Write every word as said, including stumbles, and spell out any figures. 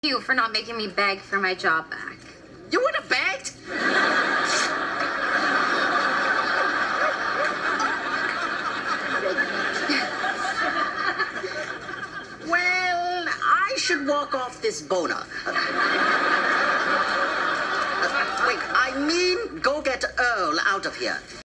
you for not making me beg for my job back. You would have begged? Well, I should walk off this boner. Uh, wait, I mean go get Earl out of here.